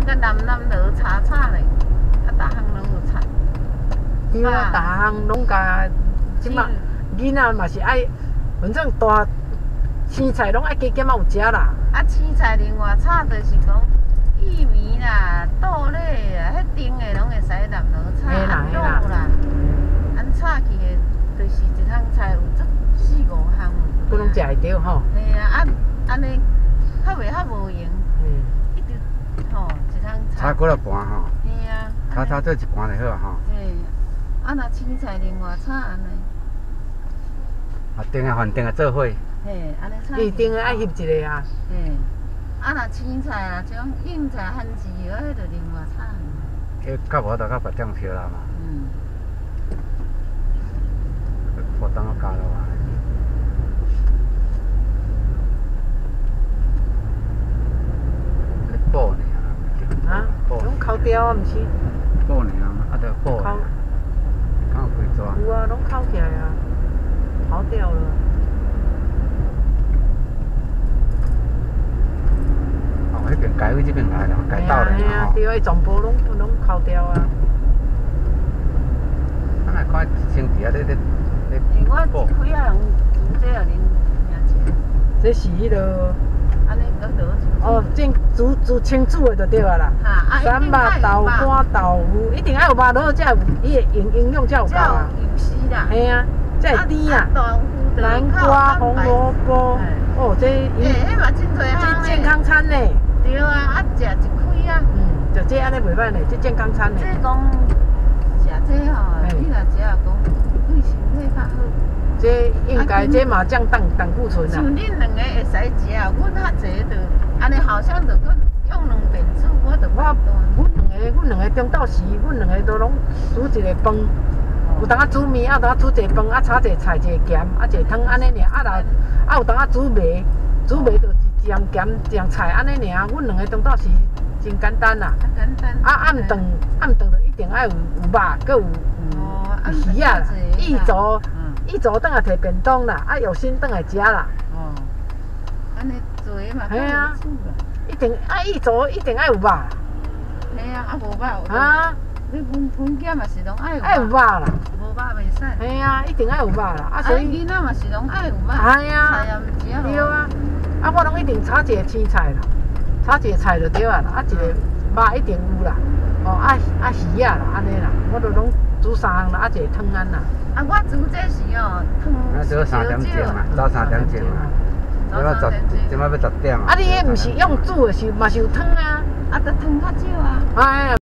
个南落茶嘞，啊，逐项拢有菜。 对啊，逐项拢加，即马囡仔嘛是爱，反正大青菜拢爱加减仔有食啦。 啊，青菜另外炒就是讲薏米啦、豆类啦，迄丁的拢会使南落炒，啊肉啦，安炒起的，就是一项菜有足4、5项。 佮拢食会着吼。 嘿啊，安尼较袂较无用。一直吼一项菜。 炒几落盘吼。 嘿啊。 炒做一盘就好吼。 嘿，啊若青菜另外炒安尼。 啊，丁个饭丁个做伙。 嘿，安尼炒。 伊丁个爱翕一个啊。 嘿，啊若青菜啊，种硬菜、番薯蚵，迄着另外炒。 迄较无就较别种烧啦嘛。火当我加落啊。补呢啊？拢烤掉啊，毋是？ 补呢啊，着补。烤几抓？ 有啊，拢烤起来啊，烤掉了。 哦，迄边改位这边来了，改道了啊，对啊，全部拢烤掉啊。 啊，那看先伫啊，咧。 我一开啊，人煮这啊，恁听起。 这是迄落。 安尼个落。 哦，煮清煮的就对啊啦。三肉豆干豆腐，一定爱有肉落，才有伊的营养才有够啊。 有丝啦。 嘿啊，才会甜啊。南瓜、红萝卜，哦，这迄嘛真侪项这健康餐呢。 对啊，啊食一开啊。 就这安尼袂歹呢，这健康餐呢。 这讲食这吼，你若食啊讲对身体较好。这应该这嘛降胆固醇啊。 像恁两个会使食啊，阮较济就安尼，好像就讲用2遍煮，我就阮两个中昼时，阮两个都拢煮一个饭，有当啊煮面，啊有当啊煮一个饭，啊炒一个菜，一个咸，啊一个汤安尼尔。啊有当啊煮糜，就一样咸一样菜安尼尔。阮两个中昼时真简单啦。 简单。 啊暗顿就一定爱有肉，佮有鱼啊啦，一早转来摕便当啦，啊有心转来食啦。 哦，安尼做嘛较好煮啦。 一定一早一定爱有肉。 嘿啊，啊无肉。 啊。 你分囝嘛是拢爱有肉。 爱有肉啦。 无肉袂使。 嘿啊，一定爱有肉啦。啊所以囡仔嘛是拢爱有肉。 哎呀。 菜也毋食好。 对啊。啊我拢一定炒一个青菜啦，炒一个菜就对啊啦，啊一个肉一定有啦。哦啊鱼啊啦，安尼啦，我都拢煮3项啦，啊一个汤安啦。 啊，我煮这时哦，汤少3点钟啊，早3点钟啊。即摆要10点啊。 啊，你迄毋是用煮的，嘛是有汤啊， 啊，得汤较少啊。 哎呀。